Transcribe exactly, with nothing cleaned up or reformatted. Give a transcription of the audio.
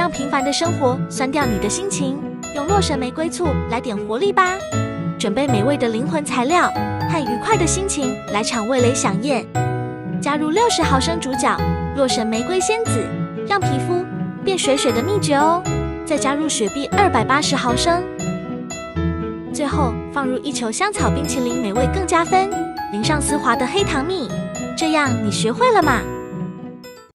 让平凡的生活酸掉你的心情，用洛神玫瑰醋来点活力吧！准备美味的灵魂材料和愉快的心情来场味蕾飨宴。加入六十毫升主角洛神玫瑰仙子，让皮肤变水水的秘诀哦。再加入雪碧二百八十毫升，最后放入一球香草冰淇淋，美味更加分。淋上丝滑的黑糖蜜，这样你学会了吗？